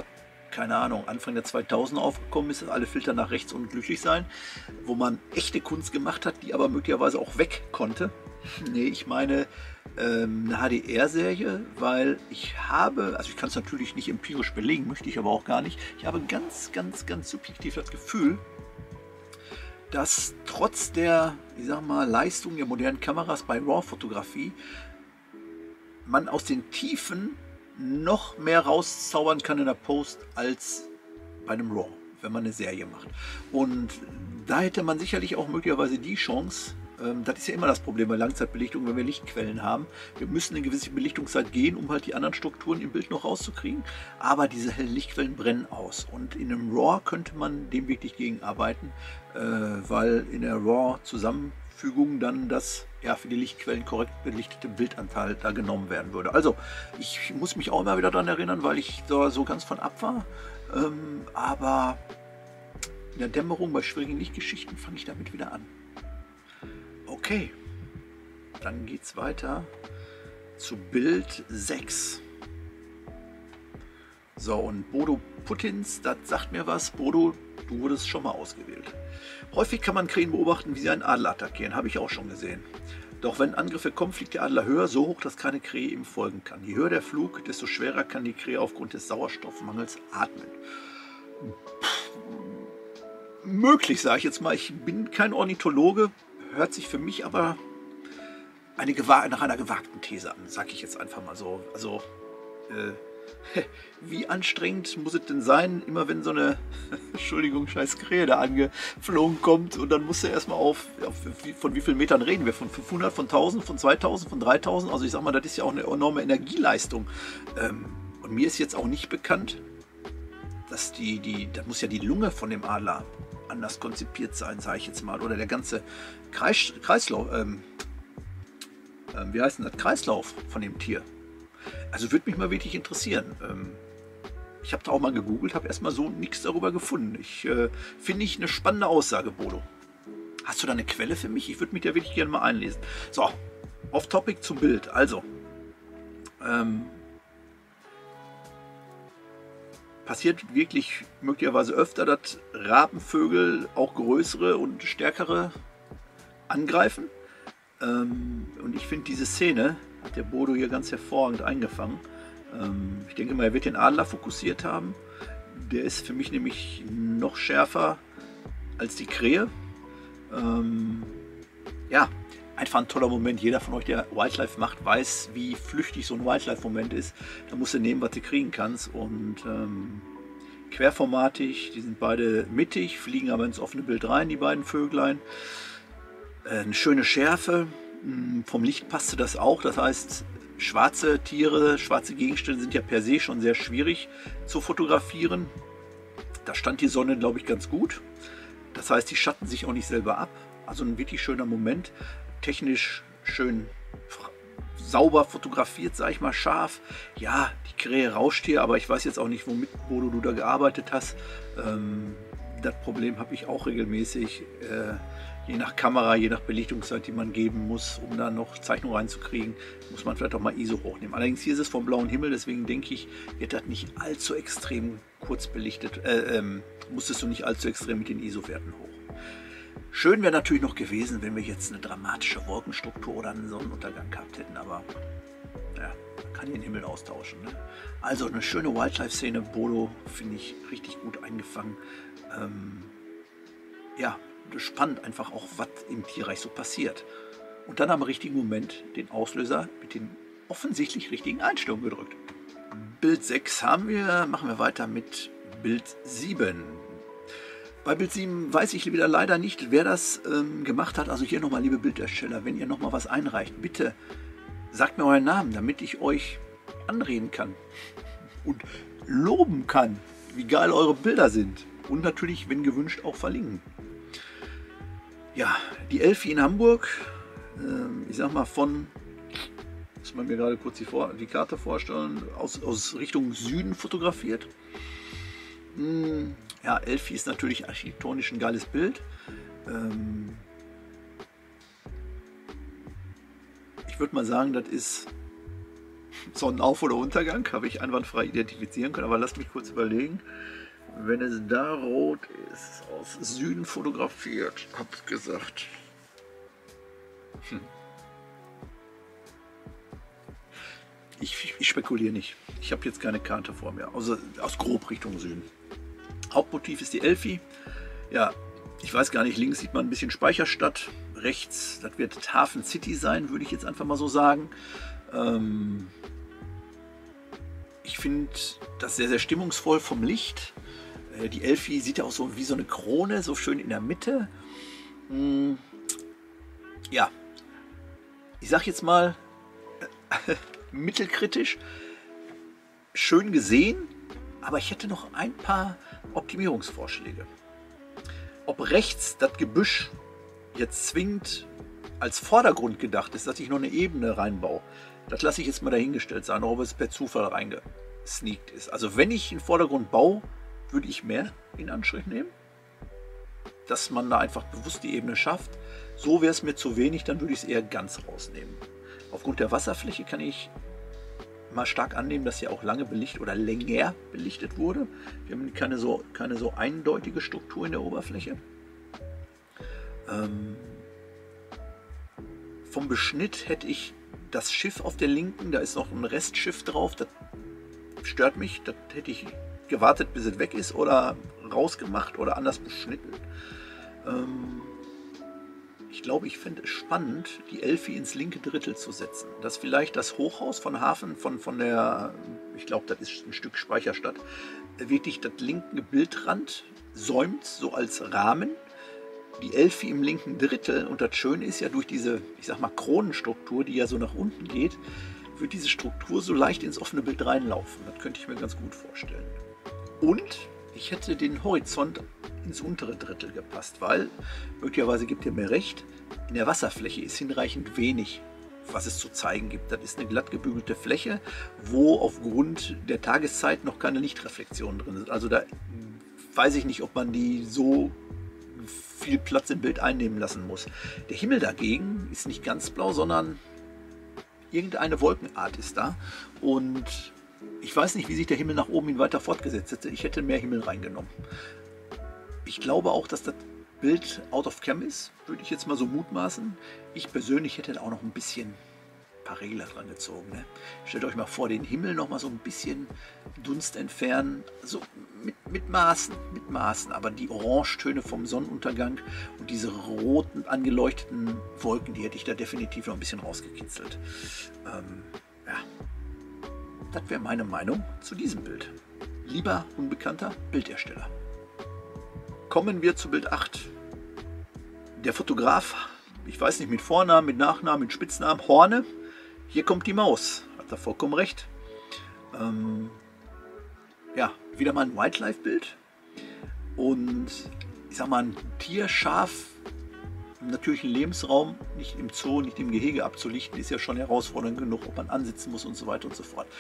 keine Ahnung, Anfang der zweitausender aufgekommen ist, dass alle Filter nach rechts unten glücklich sein, wo man echte Kunst gemacht hat, die aber möglicherweise auch weg konnte. Nee, ich meine ähm, eine H D R-Serie, weil ich habe, also ich kann es natürlich nicht empirisch belegen, möchte ich aber auch gar nicht, ich habe ganz, ganz, ganz subjektiv das Gefühl, dass trotz der, ich sag mal, Leistung der modernen Kameras bei RAW-Fotografie man aus den Tiefen noch mehr rauszaubern kann in der Post als bei einem RAW, wenn man eine Serie macht. Und da hätte man sicherlich auch möglicherweise die Chance, ähm, das ist ja immer das Problem bei Langzeitbelichtung, wenn wir Lichtquellen haben. Wir müssen eine gewisse Belichtungszeit gehen, um halt die anderen Strukturen im Bild noch rauszukriegen. Aber diese hellen Lichtquellen brennen aus. Und in einem RAW könnte man dem wirklich gegenarbeiten, äh, weil in der RAW-Zusammenfügung dann das ja, für die Lichtquellen korrekt belichtete Bildanteil da genommen werden würde. Also ich muss mich auch immer wieder daran erinnern, weil ich da so ganz von ab war. Ähm, aber in der Dämmerung bei schwierigen Lichtgeschichten fange ich damit wieder an. Okay, dann geht es weiter zu Bild sechs. So, und Bodo Puttins, das sagt mir was. Bodo, du wurdest schon mal ausgewählt. Häufig kann man Krähen beobachten, wie sie einen Adler attackieren. Habe ich auch schon gesehen. Doch wenn Angriffe kommen, fliegt der Adler höher, so hoch, dass keine Krähe ihm folgen kann. Je höher der Flug, desto schwerer kann die Krähe aufgrund des Sauerstoffmangels atmen. Pff, möglich, sage ich jetzt mal. Ich bin kein Ornithologe, hört sich für mich aber eine nach einer gewagten These an, sage ich jetzt einfach mal so. Also, äh, wie anstrengend muss es denn sein, immer wenn so eine, Entschuldigung, scheiß Krähe da angeflogen kommt und dann muss er erstmal auf, auf, von wie vielen Metern reden wir? Von fünfhundert, von tausend, von zweitausend, von dreitausend? Also ich sag mal, das ist ja auch eine enorme Energieleistung. Ähm, und mir ist jetzt auch nicht bekannt, dass die, die, da muss ja die Lunge von dem Adler anders konzipiert sein, sage ich jetzt mal, oder der ganze Kreis, Kreislauf, ähm, ähm, wie heißt denn das, Kreislauf von dem Tier. Also würde mich mal wirklich interessieren. Ähm, ich habe da auch mal gegoogelt, habe erstmal so nichts darüber gefunden. Ich äh, finde ich eine spannende Aussage, Bodo. Hast du da eine Quelle für mich? Ich würde mich da wirklich gerne mal einlesen. So, off-topic zum Bild. Also, ähm, passiert wirklich möglicherweise öfter, dass Rabenvögel auch größere und stärkere angreifen. Ähm, und ich finde diese Szene hat der Bodo hier ganz hervorragend eingefangen. Ähm, ich denke mal, er wird den Adler fokussiert haben. Der ist für mich nämlich noch schärfer als die Krähe. Ähm, ja, einfach ein toller Moment. Jeder von euch, der Wildlife macht, weiß, wie flüchtig so ein Wildlife-Moment ist. Da musst du nehmen, was du kriegen kannst. Und ähm, querformatig, die sind beide mittig, fliegen aber ins offene Bild rein, die beiden Vöglein. Äh, eine schöne Schärfe. Vom Licht passte das auch, das heißt, schwarze Tiere, schwarze Gegenstände sind ja per se schon sehr schwierig zu fotografieren. Da stand die Sonne, glaube ich, ganz gut. Das heißt, die schatten sich auch nicht selber ab. Also ein wirklich schöner Moment, technisch schön sauber fotografiert, sage ich mal, scharf. Ja, die Krähe rauscht hier, aber ich weiß jetzt auch nicht, womit, Bodo, du da gearbeitet hast. Ähm, das Problem habe ich auch regelmäßig. Äh, Je nach Kamera, je nach Belichtungszeit, die man geben muss, um da noch Zeichnung reinzukriegen, muss man vielleicht auch mal I S O hochnehmen. Allerdings hier ist es vom blauen Himmel, deswegen denke ich, wird das nicht allzu extrem kurz belichtet, äh, ähm, musstest du nicht allzu extrem mit den I S O-Werten hoch. Schön wäre natürlich noch gewesen, wenn wir jetzt eine dramatische Wolkenstruktur oder einen Sonnenuntergang gehabt hätten, aber ja, man kann den Himmel austauschen. Ne? Also eine schöne Wildlife-Szene, Bodo, finde ich richtig gut eingefangen. Ähm, ja, spannend einfach auch, was im Tierreich so passiert. Und dann am richtigen Moment den Auslöser mit den offensichtlich richtigen Einstellungen gedrückt. Bild sechs haben wir, machen wir weiter mit Bild sieben. Bei Bild sieben weiß ich wieder leider nicht, wer das ähm, gemacht hat. Also hier nochmal, liebe Bildersteller, wenn ihr nochmal was einreicht, bitte sagt mir euren Namen, damit ich euch anreden kann und loben kann, wie geil eure Bilder sind. Und natürlich, wenn gewünscht, auch verlinken. Ja, die Elfi in Hamburg, äh, ich sag mal von, muss man mir gerade kurz die, Vor die Karte vorstellen, aus, aus Richtung Süden fotografiert. Hm, ja, Elfi ist natürlich architektonisch ein geiles Bild. Ähm, ich würde mal sagen, das ist Sonnenauf- oder Untergang habe ich einwandfrei identifizieren können, aber lasst mich kurz überlegen. Wenn es da rot ist, aus Süden fotografiert, habe ich gesagt. Hm. Ich, ich spekuliere nicht. Ich habe jetzt keine Karte vor mir, außer aus grob Richtung Süden. Hauptmotiv ist die Elfi. Ja, ich weiß gar nicht, links sieht man ein bisschen Speicherstadt. Rechts, das wird Hafen City sein, würde ich jetzt einfach mal so sagen. Ähm, ich finde das sehr, sehr stimmungsvoll vom Licht. Äh, die Elfi sieht ja auch so wie so eine Krone, so schön in der Mitte. Hm, ja, ich sag jetzt mal äh, mittelkritisch. Schön gesehen, aber ich hätte noch ein paar Optimierungsvorschläge. Ob rechts das Gebüsch jetzt zwingend als Vordergrund gedacht ist, dass ich noch eine Ebene reinbaue, das lasse ich jetzt mal dahingestellt sein, ob es per Zufall reingesneakt ist. Also wenn ich einen Vordergrund baue, würde ich mehr in Anspruch nehmen, dass man da einfach bewusst die Ebene schafft. So wäre es mir zu wenig, dann würde ich es eher ganz rausnehmen. Aufgrund der Wasserfläche kann ich mal stark annehmen, dass hier auch lange belichtet oder länger belichtet wurde. Wir haben keine so, keine so eindeutige Struktur in der Oberfläche. Ähm, vom Beschnitt hätte ich das Schiff auf der linken, da ist noch ein Restschiff drauf, das stört mich, das hätte ich gewartet, bis es weg ist oder rausgemacht oder anders beschnitten. Ähm, Ich glaube, ich fände es spannend, die Elfi ins linke Drittel zu setzen. Dass vielleicht das Hochhaus von Hafen, von, von der, ich glaube, das ist ein Stück Speicherstadt, wirklich das linke Bildrand säumt, so als Rahmen. Die Elfi im linken Drittel, und das Schöne ist ja durch diese, ich sag mal, Kronenstruktur, die ja so nach unten geht, wird diese Struktur so leicht ins offene Bild reinlaufen. Das könnte ich mir ganz gut vorstellen. Und ich hätte den Horizont ins untere Drittel gepasst, weil möglicherweise gibt ihr mir recht, in der Wasserfläche ist hinreichend wenig, was es zu zeigen gibt. Das ist eine glatt gebügelte Fläche, wo aufgrund der Tageszeit noch keine Lichtreflexionen drin sind. Also da weiß ich nicht, ob man die so viel Platz im Bild einnehmen lassen muss. Der Himmel dagegen ist nicht ganz blau, sondern irgendeine Wolkenart ist da, und ich weiß nicht, wie sich der Himmel nach oben hin weiter fortgesetzt hätte. Ich hätte mehr Himmel reingenommen. Ich glaube auch, dass das Bild out of cam ist, würde ich jetzt mal so mutmaßen. Ich persönlich hätte da auch noch ein bisschen ein paar Regler dran gezogen. Ne? Stellt euch mal vor, den Himmel noch mal so ein bisschen Dunst entfernen. So mit, mit Maßen, mit Maßen. Aber die Orangetöne vom Sonnenuntergang und diese roten angeleuchteten Wolken, die hätte ich da definitiv noch ein bisschen rausgekitzelt. Ähm, ja. Das wäre meine Meinung zu diesem Bild. Lieber unbekannter Bildersteller. Kommen wir zu Bild acht. Der Fotograf, ich weiß nicht, mit Vornamen, mit Nachnamen, mit Spitznamen, Horne. Hier kommt die Maus. Hat er vollkommen recht. Ähm, ja, wieder mal ein Wildlife-Bild. Und ich sag mal, ein Tier scharf im natürlichen Lebensraum, nicht im Zoo, nicht im Gehege abzulichten, ist ja schon herausfordernd genug, ob man ansitzen muss und so weiter und so fort.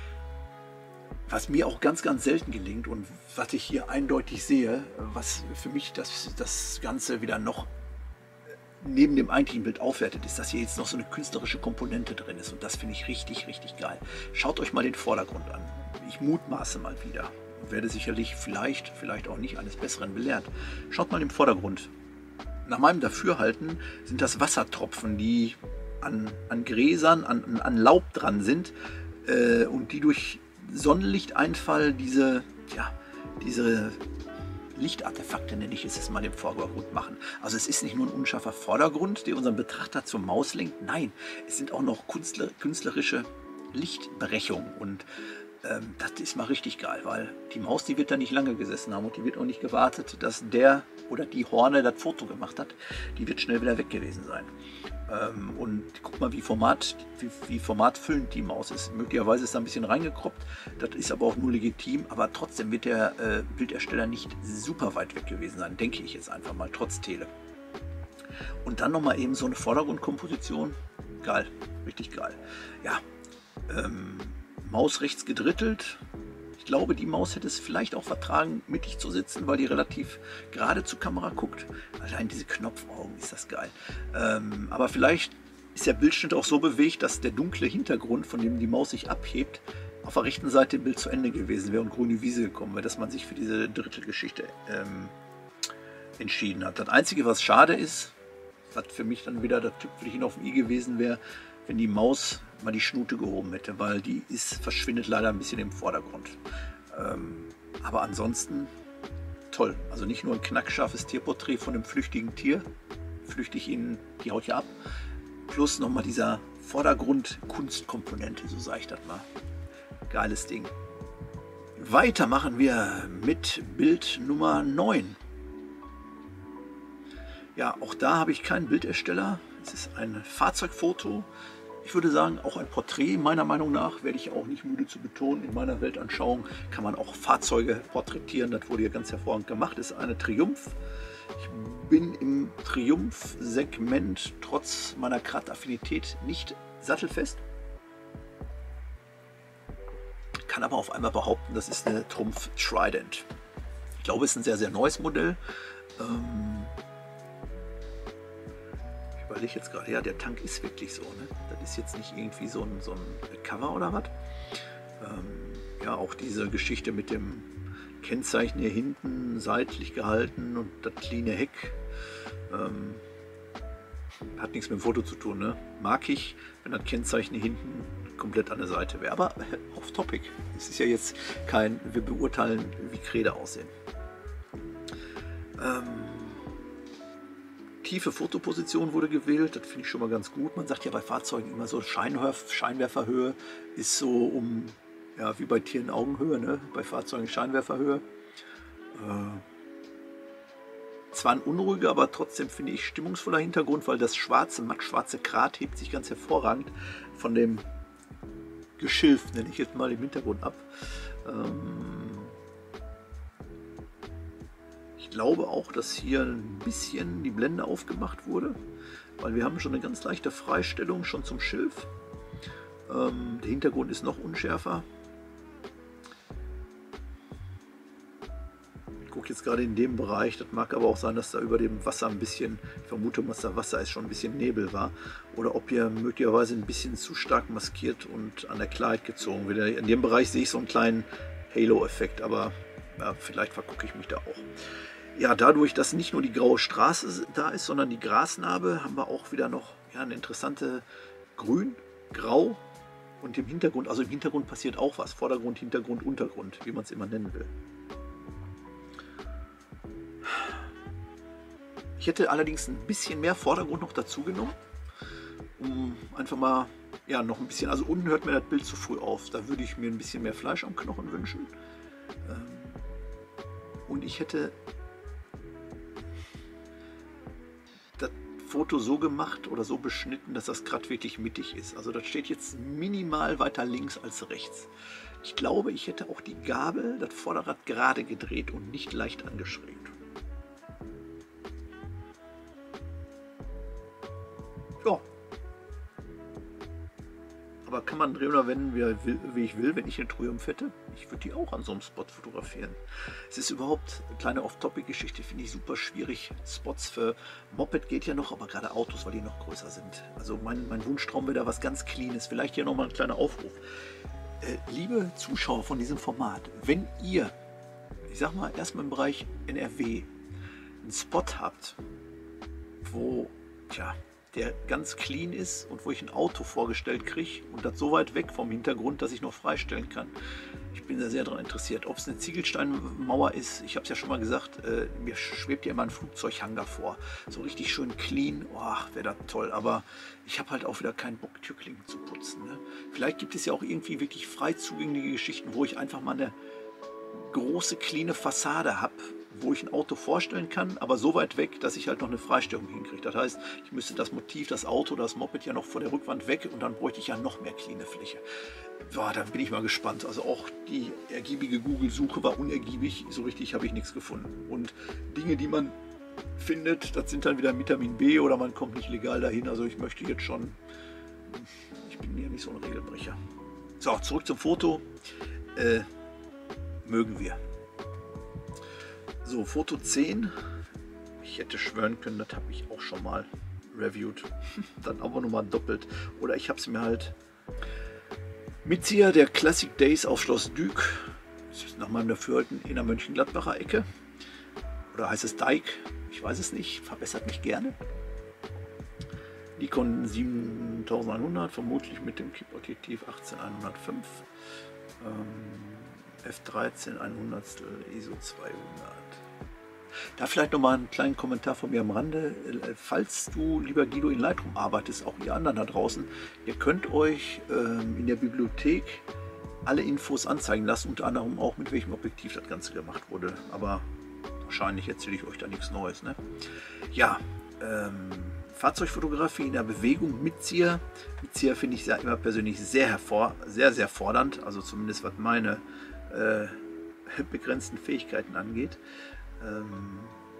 Was mir auch ganz, ganz selten gelingt und was ich hier eindeutig sehe, was für mich das, das Ganze wieder noch neben dem eigentlichen Bild aufwertet, ist, dass hier jetzt noch so eine künstlerische Komponente drin ist, und das finde ich richtig, richtig geil. Schaut euch mal den Vordergrund an. Ich mutmaße mal wieder und werde sicherlich vielleicht, vielleicht auch nicht eines Besseren belehrt. Schaut mal im Vordergrund. Nach meinem Dafürhalten sind das Wassertropfen, die an, an Gräsern, an, an Laub dran sind äh, und die durch Sonnenlichteinfall diese, ja, diese Lichtartefakte, nenne ich es jetzt mal, im Vordergrund machen. Also es ist nicht nur ein unscharfer Vordergrund, der unseren Betrachter zur Maus lenkt. Nein, es sind auch noch künstler, künstlerische Lichtbrechungen, und ähm, das ist mal richtig geil, weil die Maus, die wird da nicht lange gesessen haben und die wird auch nicht gewartet, dass der oder die Horne das Foto gemacht hat. Die wird schnell wieder weg gewesen sein. Ähm, und guck mal, wie, Format, wie, wie formatfüllend die Maus ist. Möglicherweise ist da ein bisschen reingekroppt, das ist aber auch nur legitim, aber trotzdem wird der äh, Bildersteller nicht super weit weg gewesen sein, denke ich jetzt einfach mal, trotz Tele. Und dann nochmal eben so eine Vordergrundkomposition, geil, richtig geil. Ja, ähm, Maus rechts gedrittelt. Ich glaube, die Maus hätte es vielleicht auch vertragen, mittig zu sitzen, weil die relativ gerade zur Kamera guckt. Allein diese Knopfaugen, ist das geil. Ähm, aber vielleicht ist der Bildschnitt auch so bewegt, dass der dunkle Hintergrund, von dem die Maus sich abhebt, auf der rechten Seite im Bild zu Ende gewesen wäre und grüne Wiese gekommen wäre, dass man sich für diese Drittelgeschichte ähm, entschieden hat. Das Einzige, was schade ist, was für mich dann wieder das Tüpfelchen auf dem i gewesen wäre, wenn die Maus mal die Schnute gehoben hätte, weil die ist, verschwindet leider ein bisschen im Vordergrund. Ähm, aber ansonsten toll. Also nicht nur ein knackscharfes Tierporträt von einem flüchtigen Tier, flüchtig in die Haut ja ab, plus nochmal dieser Vordergrund-Kunstkomponente, so sage ich das mal. Geiles Ding. Weiter machen wir mit Bild Nummer neun. Ja, auch da habe ich keinen Bildersteller. Es ist ein Fahrzeugfoto. Ich würde sagen, auch ein Porträt. Meiner Meinung nach, werde ich auch nicht müde zu betonen, in meiner Weltanschauung kann man auch Fahrzeuge porträtieren. Das wurde hier ganz hervorragend gemacht. Das ist eine Triumph. Ich bin im Triumph-Segment trotz meiner Krat-Affinität nicht sattelfest. Kann aber auf einmal behaupten, das ist eine Trumpf Trident. Ich glaube, es ist ein sehr, sehr neues Modell. Ähm ich überlege jetzt gerade, ja, der Tank ist wirklich so. Ne? Das ist jetzt nicht irgendwie so ein, so ein Cover oder was. Ähm ja, auch diese Geschichte mit dem Kennzeichen hier hinten seitlich gehalten und das cleane Heck. Ähm hat nichts mit dem Foto zu tun. Ne? Mag ich, wenn das Kennzeichen hier hinten komplett an der Seite wäre. Aber off topic. Es ist ja jetzt kein, wir beurteilen, wie Kräder aussehen. Ähm, tiefe Fotoposition wurde gewählt. Das finde ich schon mal ganz gut. Man sagt ja bei Fahrzeugen immer so, Scheinwerf, Scheinwerferhöhe ist so um, ja, wie bei Tieren Augenhöhe, ne? Bei Fahrzeugen Scheinwerferhöhe. Äh, zwar ein unruhiger, aber trotzdem finde ich stimmungsvoller Hintergrund, weil das schwarze, mattschwarze Grat hebt sich ganz hervorragend von dem Geschilf, nenne ich jetzt mal, im Hintergrund ab. Ähm ich glaube auch, dass hier ein bisschen die Blende aufgemacht wurde, weil wir haben schon eine ganz leichte Freistellung schon zum Schilf. Ähm der Hintergrund ist noch unschärfer. Ich gucke jetzt gerade in dem Bereich, das mag aber auch sein, dass da über dem Wasser ein bisschen, ich vermute, dass da Wasser ist, schon ein bisschen Nebel war. Oder ob hier möglicherweise ein bisschen zu stark maskiert und an der Klarheit gezogen wird. In dem Bereich sehe ich so einen kleinen Halo-Effekt, aber ja, vielleicht vergucke ich mich da auch. Ja, dadurch, dass nicht nur die graue Straße da ist, sondern die Grasnarbe, haben wir auch wieder noch ja, eine interessante Grün, Grau und im Hintergrund, also im Hintergrund passiert auch was. Vordergrund, Hintergrund, Untergrund, wie man es immer nennen will. Ich hätte allerdings ein bisschen mehr Vordergrund noch dazu genommen, um einfach mal, ja, noch ein bisschen, also unten hört mir das Bild zu früh auf, da würde ich mir ein bisschen mehr Fleisch am Knochen wünschen. Und ich hätte das Foto so gemacht oder so beschnitten, dass das gerade wirklich mittig ist. Also das steht jetzt minimal weiter links als rechts. Ich glaube, ich hätte auch die Gabel, das Vorderrad gerade gedreht und nicht leicht angeschrägt. Ja. Aber kann man drehen oder wenden, wie, will, wie ich will, wenn ich eine Triumph hätte? Ich würde die auch an so einem Spot fotografieren. Es ist überhaupt eine kleine Off-Topic-Geschichte, finde ich super schwierig. Spots für Moped geht ja noch, aber gerade Autos, weil die noch größer sind. Also mein, mein Wunschtraum wäre da was ganz Cleanes. Vielleicht hier nochmal ein kleiner Aufruf. Äh, liebe Zuschauer von diesem Format, wenn ihr, ich sag mal erstmal im Bereich N R W, einen Spot habt, wo, tja, der ganz clean ist und wo ich ein Auto vorgestellt kriege und das so weit weg vom Hintergrund, dass ich noch freistellen kann. Ich bin da sehr daran interessiert. Ob es eine Ziegelsteinmauer ist, ich habe es ja schon mal gesagt, äh, mir schwebt ja immer ein Flugzeughangar vor. So richtig schön clean, oh, wäre das toll. Aber ich habe halt auch wieder keinen Bock, Türklingen zu putzen. Ne? Vielleicht gibt es ja auch irgendwie wirklich frei zugängliche Geschichten, wo ich einfach mal eine große, cleane Fassade habe, wo ich ein Auto vorstellen kann, aber so weit weg, dass ich halt noch eine Freistellung hinkriege. Das heißt, ich müsste das Motiv, das Auto, das Moped ja noch vor der Rückwand weg und dann bräuchte ich ja noch mehr cleane Fläche. Boah, da bin ich mal gespannt. Also auch die ergiebige Google-Suche war unergiebig. So richtig habe ich nichts gefunden. Und Dinge, die man findet, das sind dann wieder Vitamin B oder man kommt nicht legal dahin. Also ich möchte jetzt schon, ich bin ja nicht so ein Regelbrecher. So, zurück zum Foto. Äh, mögen wir. So, Foto zehn. Ich hätte schwören können, das habe ich auch schon mal reviewed. Dann aber nochmal doppelt. Oder ich habe es mir halt... Mitzieher, der Classic Days auf Schloss Dück. Das ist nach meinem Dafürhalten in der Mönchengladbacher Ecke. Oder heißt es Dijk? Ich weiß es nicht. Verbessert mich gerne. Nikon siebentausendeinhundert, vermutlich mit dem Kippobjektiv achtzehnhundertfünf. Ähm, F dreizehn Hundertstel I S O zweihundert. Da vielleicht nochmal einen kleinen Kommentar von mir am Rande. Falls du, lieber Guido, in Lightroom arbeitest, auch ihr anderen da draußen, ihr könnt euch ähm, in der Bibliothek alle Infos anzeigen lassen, unter anderem auch mit welchem Objektiv das Ganze gemacht wurde. Aber wahrscheinlich erzähle ich euch da nichts Neues. Ne? Ja, ähm, Fahrzeugfotografie in der Bewegung, Mitzieher. Mitzieher finde ich ja immer persönlich sehr hervor, sehr, sehr fordernd, also zumindest was meine äh, begrenzten Fähigkeiten angeht. Ähm,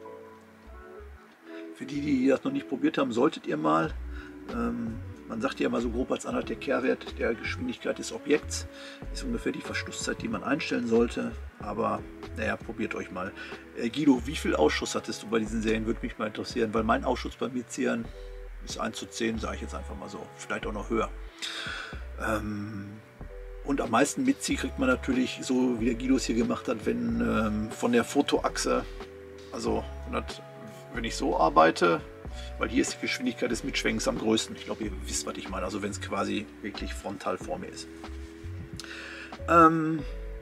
für die, die das noch nicht probiert haben, solltet ihr mal. Ähm, man sagt ja mal so grob als Anhalt der Kehrwert der Geschwindigkeit des Objekts ist ungefähr die Verschlusszeit, die man einstellen sollte. Aber naja, probiert euch mal. Äh, Guido, wie viel Ausschuss hattest du bei diesen Serien? Würde mich mal interessieren, weil mein Ausschuss bei Mitziehern ist eins zu zehn, sage ich jetzt einfach mal so. Vielleicht auch noch höher. Ähm, und am meisten Mitzieh kriegt man natürlich, so wie der Guido es hier gemacht hat, wenn ähm, von der Fotoachse, also wenn ich so arbeite, weil hier ist die Geschwindigkeit des Mitschwenkens am größten. Ich glaube, ihr wisst, was ich meine. Also wenn es quasi wirklich frontal vor mir ist. Ähm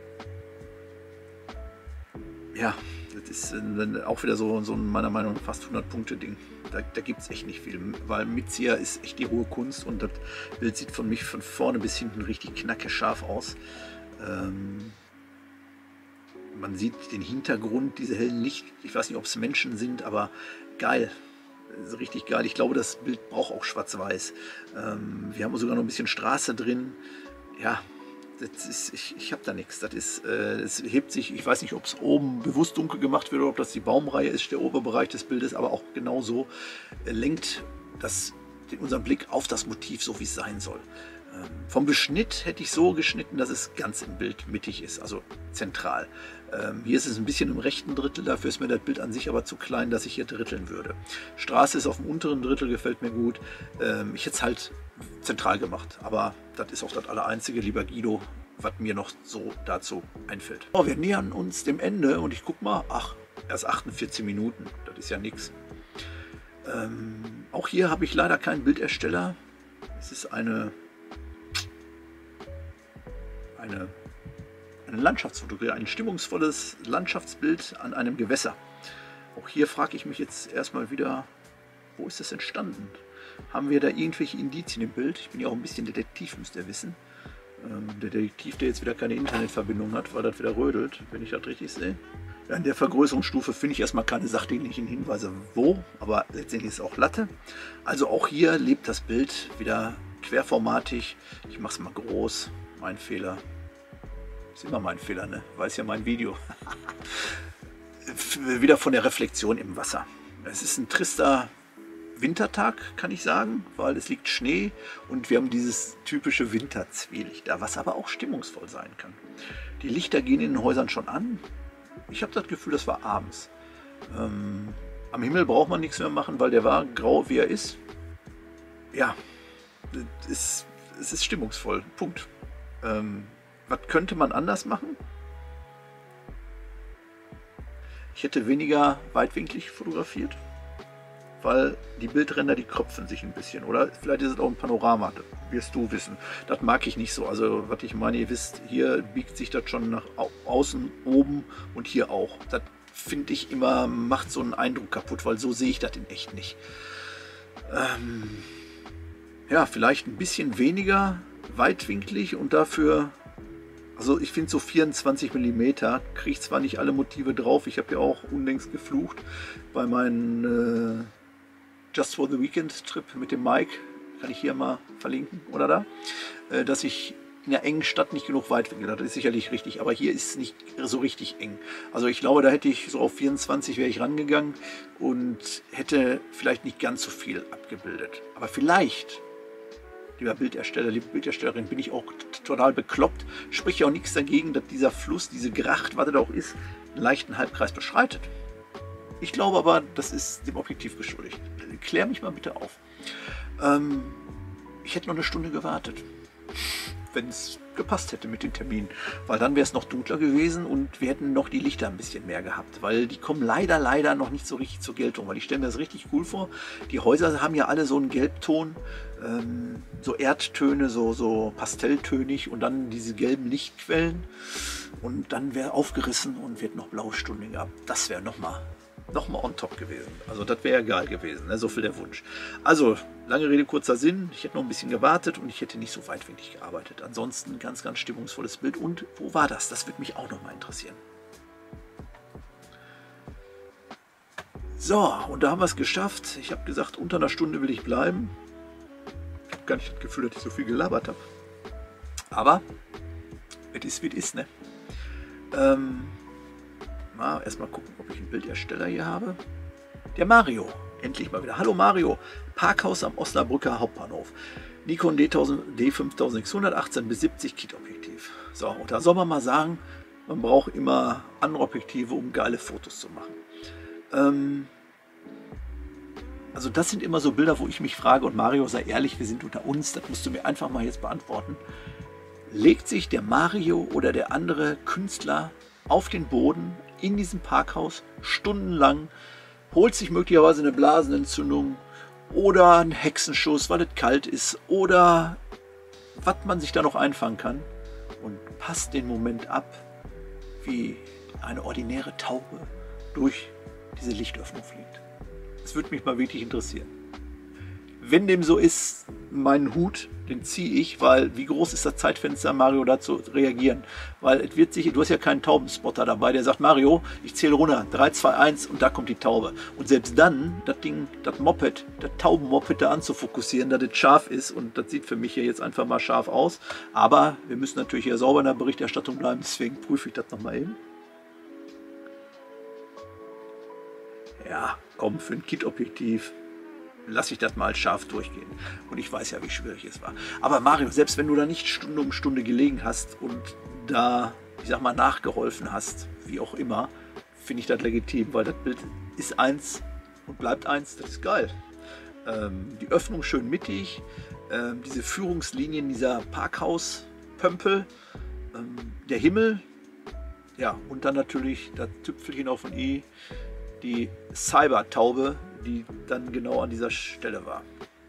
ja, das ist äh, auch wieder so, so ein, meiner Meinung nach fast hundert Punkte Ding. Da, da gibt es echt nicht viel, weil Mitzieher ist echt die hohe Kunst und das Bild sieht von mich von vorne bis hinten richtig knacke scharf aus. Ähm man sieht den Hintergrund, diese hellen Licht. Ich weiß nicht, ob es Menschen sind, aber geil. Das ist richtig geil. Ich glaube, das Bild braucht auch schwarz-weiß. Ähm, wir haben sogar noch ein bisschen Straße drin. Ja, das ist, ich, ich habe da nichts. Das ist, äh, es hebt sich, ich weiß nicht, ob es oben bewusst dunkel gemacht wird oder ob das die Baumreihe ist, der Oberbereich des Bildes, aber auch genauso äh, lenkt das den, unseren Blick auf das Motiv, so wie es sein soll. Ähm, vom Beschnitt hätte ich so geschnitten, dass es ganz im Bild mittig ist, also zentral. Ähm, hier ist es ein bisschen im rechten Drittel, dafür ist mir das Bild an sich aber zu klein, dass ich hier dritteln würde. Straße ist auf dem unteren Drittel, gefällt mir gut. Ähm, ich hätte es halt zentral gemacht, aber das ist auch das Allereinzige, lieber Guido, was mir noch so dazu einfällt. Oh, wir nähern uns dem Ende und ich guck mal, ach, erst achtundvierzig Minuten, das ist ja nichts. Ähm, auch hier habe ich leider keinen Bildersteller. Es ist eine, eine, eine Landschaftsfotografie, ein stimmungsvolles Landschaftsbild an einem Gewässer. Auch hier frage ich mich jetzt erstmal wieder, wo ist das entstanden? Haben wir da irgendwelche Indizien im Bild? Ich bin ja auch ein bisschen Detektiv, müsst ihr wissen. Ähm, der Detektiv, der jetzt wieder keine Internetverbindung hat, weil das wieder rödelt, wenn ich das richtig sehe. Ja, in der Vergrößerungsstufe finde ich erstmal keine sachdienlichen Hinweise, wo, aber letztendlich ist es auch Latte. Also auch hier lebt das Bild wieder querformatig. Ich mache es mal groß, mein Fehler. Ist immer mein Fehler, ne? Weil es ja mein Video. Wieder von der Reflexion im Wasser. Es ist ein trister Wintertag, kann ich sagen, weil es liegt Schnee und wir haben dieses typische Winterzwielicht da, was aber auch stimmungsvoll sein kann. Die Lichter gehen in den Häusern schon an. Ich habe das Gefühl, das war abends. Ähm, am Himmel braucht man nichts mehr machen, weil der war grau, wie er ist. Ja, es ist, es ist stimmungsvoll. Punkt. Ähm, was könnte man anders machen? Ich hätte weniger weitwinklig fotografiert, weil die Bildränder, die kröpfen sich ein bisschen. Oder vielleicht ist es auch ein Panorama, das wirst du wissen. Das mag ich nicht so. Also was ich meine, ihr wisst, hier biegt sich das schon nach außen, oben und hier auch. Das finde ich immer, macht so einen Eindruck kaputt, weil so sehe ich das in echt nicht. Ähm, ja, vielleicht ein bisschen weniger weitwinklig und dafür... Also ich finde so vierundzwanzig Millimeter, kriege ich zwar nicht alle Motive drauf, ich habe ja auch unlängst geflucht bei meinem äh, Just for the Weekend Trip mit dem Mike, kann ich hier mal verlinken oder da, äh, dass ich in der engen Stadt nicht genug Weitwinkel hatte, das ist sicherlich richtig, aber hier ist es nicht so richtig eng. Also ich glaube, da hätte ich so auf vierundzwanzig wäre ich rangegangen und hätte vielleicht nicht ganz so viel abgebildet, aber vielleicht... Lieber Bildersteller, liebe Bilderstellerin, bin ich auch total bekloppt. Spricht ja auch nichts dagegen, dass dieser Fluss, diese Gracht, was er da auch ist, einen leichten Halbkreis beschreitet. Ich glaube aber, das ist dem Objektiv geschuldigt. Klär mich mal bitte auf. Ähm, ich hätte noch eine Stunde gewartet, wenn es gepasst hätte mit den Terminen, weil dann wäre es noch dunkler gewesen und wir hätten noch die Lichter ein bisschen mehr gehabt, weil die kommen leider, leider noch nicht so richtig zur Geltung, weil ich stelle mir das richtig cool vor. Die Häuser haben ja alle so einen Gelbton, ähm, so Erdtöne, so, so pastelltönig und dann diese gelben Lichtquellen und dann wäre aufgerissen und wird noch blaue Stunde gehabt. Das wäre nochmal noch mal on top gewesen. Also das wäre ja geil gewesen, ne? So viel der Wunsch. Also, lange Rede, kurzer Sinn. Ich hätte noch ein bisschen gewartet und ich hätte nicht so weitwinklig gearbeitet. Ansonsten ganz, ganz stimmungsvolles Bild. Und wo war das? Das würde mich auch noch mal interessieren. So, und da haben wir es geschafft. Ich habe gesagt, unter einer Stunde will ich bleiben. Ich habe gar nicht das Gefühl, dass ich so viel gelabert habe. Aber, es ist wie es ist, ne? Ähm... Mal erstmal gucken, ob ich einen Bildersteller hier habe. Der Mario. Endlich mal wieder. Hallo Mario. Parkhaus am Osnabrücker Hauptbahnhof. Nikon D fünftausendsechshundert, achtzehn bis siebzig Kit-Objektiv. So, und da soll man mal sagen, man braucht immer andere Objektive, um geile Fotos zu machen. Ähm, also das sind immer so Bilder, wo ich mich frage, und Mario, sei ehrlich, wir sind unter uns, das musst du mir einfach mal jetzt beantworten. Legt sich der Mario oder der andere Künstler auf den Boden in diesem Parkhaus stundenlang, holt sich möglicherweise eine Blasenentzündung oder einen Hexenschuss, weil es kalt ist oder was man sich da noch einfangen kann und passt den Moment ab, wie eine ordinäre Taube durch diese Lichtöffnung fliegt. Das würde mich mal wirklich interessieren. Wenn dem so ist, meinen Hut, den ziehe ich, weil wie groß ist das Zeitfenster, Mario, dazu reagieren? Weil es wird sicher, du hast ja keinen Taubenspotter dabei, der sagt, Mario, ich zähle runter, drei, zwei, eins und da kommt die Taube. Und selbst dann, das Ding, das Moped, das Taubenmoped da anzufokussieren, dass es scharf ist und das sieht für mich hier jetzt einfach mal scharf aus. Aber wir müssen natürlich hier sauber in der Berichterstattung bleiben, deswegen prüfe ich das nochmal eben. Ja, komm, für ein Kit-Objektiv lasse ich das mal scharf durchgehen. Und ich weiß ja, wie schwierig es war. Aber Mario, selbst wenn du da nicht Stunde um Stunde gelegen hast und da, ich sag mal, nachgeholfen hast, wie auch immer, finde ich das legitim, weil das Bild ist eins und bleibt eins. Das ist geil. Ähm, die Öffnung schön mittig, ähm, diese Führungslinien dieser Parkhauspömpel, ähm, der Himmel, ja, und dann natürlich das Tüpfelchen auf ein i, die Cyber-Taube, die dann genau an dieser Stelle war.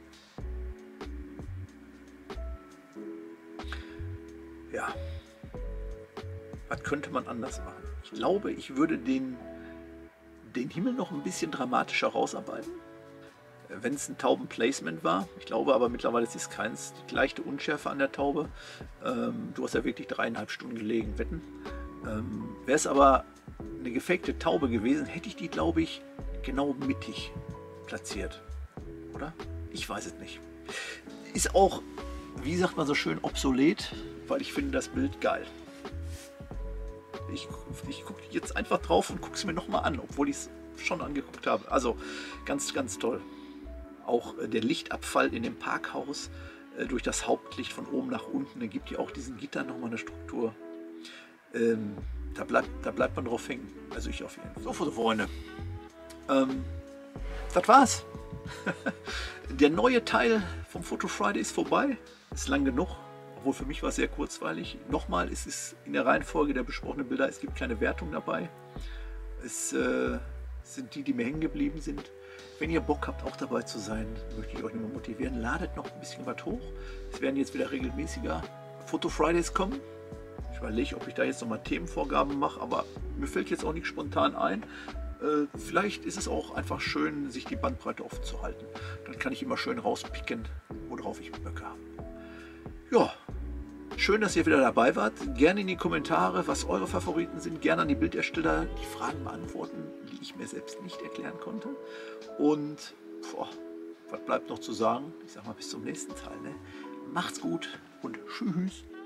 Ja, was könnte man anders machen? Ich glaube, ich würde den, den Himmel noch ein bisschen dramatischer rausarbeiten, wenn es ein Taubenplacement war. Ich glaube aber mittlerweile ist es keins. Die leichte Unschärfe an der Taube. Ähm, du hast ja wirklich dreieinhalb Stunden gelegen, wetten. Ähm, Wäre es aber eine gefakte Taube gewesen, hätte ich die, glaube ich, genau mittig platziert. Oder? Ich weiß es nicht. Ist auch, wie sagt man so schön, obsolet, weil ich finde das Bild geil. Ich, ich gucke jetzt einfach drauf und gucke es mir nochmal an, obwohl ich es schon angeguckt habe. Also ganz, ganz toll. Auch äh, der Lichtabfall in dem Parkhaus äh, durch das Hauptlicht von oben nach unten, da gibt ja auch diesen Gitter nochmal eine Struktur. Ähm, da, bleibt, da bleibt man drauf hängen. Also ich auf jeden Fall. So, Freunde. Ähm, das war's. Der neue Teil vom Photo Friday ist vorbei. Ist lang genug. Obwohl für mich war es sehr kurzweilig. Nochmal, es ist in der Reihenfolge der besprochenen Bilder. Es gibt keine Wertung dabei. Es äh, sind die, die mir hängen geblieben sind. Wenn ihr Bock habt, auch dabei zu sein, möchte ich euch nochmal motivieren. Ladet noch ein bisschen was hoch. Es werden jetzt wieder regelmäßiger Photo Fridays kommen. Ich überlege, ob ich da jetzt nochmal Themenvorgaben mache, aber mir fällt jetzt auch nicht spontan ein. Äh, vielleicht ist es auch einfach schön, sich die Bandbreite offen zu halten. Dann kann ich immer schön rauspicken, worauf ich Böcke habe. Ja, schön, dass ihr wieder dabei wart. Gerne in die Kommentare, was eure Favoriten sind. Gerne an die Bildersteller die Fragen beantworten, die ich mir selbst nicht erklären konnte. Und boah, was bleibt noch zu sagen? Ich sag mal bis zum nächsten Teil. Ne? Macht's gut und tschüss.